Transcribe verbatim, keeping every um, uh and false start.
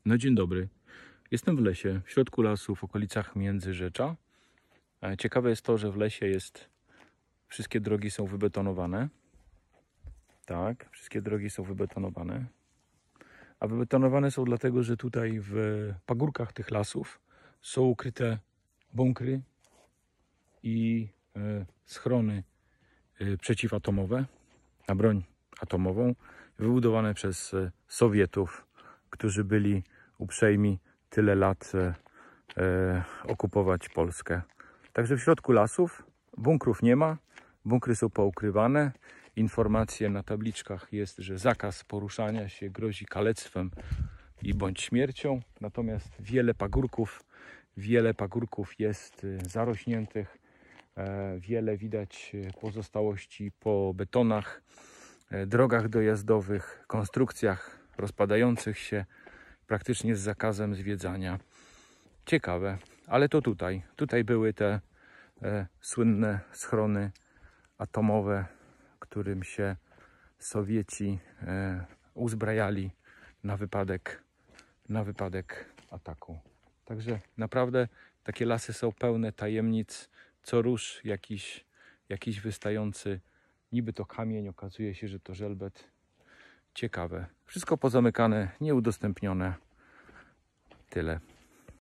No dzień dobry. Jestem w lesie, w środku lasu, w okolicach Międzyrzecza. Ciekawe jest to, że w lesie jest, wszystkie drogi są wybetonowane. Tak, wszystkie drogi są wybetonowane. A wybetonowane są dlatego, że tutaj w pagórkach tych lasów są ukryte bunkry i e, schrony e, przeciwatomowe na broń atomową, wybudowane przez e, Sowietów, którzy byli uprzejmi tyle lat e, e, okupować Polskę. Także w środku lasów bunkrów nie ma, bunkry są poukrywane. Informacje na tabliczkach jest, że zakaz poruszania się grozi kalectwem i bądź śmiercią. Natomiast wiele pagórków, wiele pagórków jest zarośniętych. E, wiele widać pozostałości po betonach, e, drogach dojazdowych, konstrukcjach rozpadających się, praktycznie z zakazem zwiedzania. Ciekawe, ale to tutaj. Tutaj były te e, słynne schrony atomowe, którym się Sowieci e, uzbrajali na wypadek, na wypadek ataku. Także naprawdę takie lasy są pełne tajemnic. Co rusz jakiś, jakiś wystający, niby to kamień, okazuje się, że to żelbet. Ciekawe. Wszystko pozamykane, nieudostępnione. Tyle.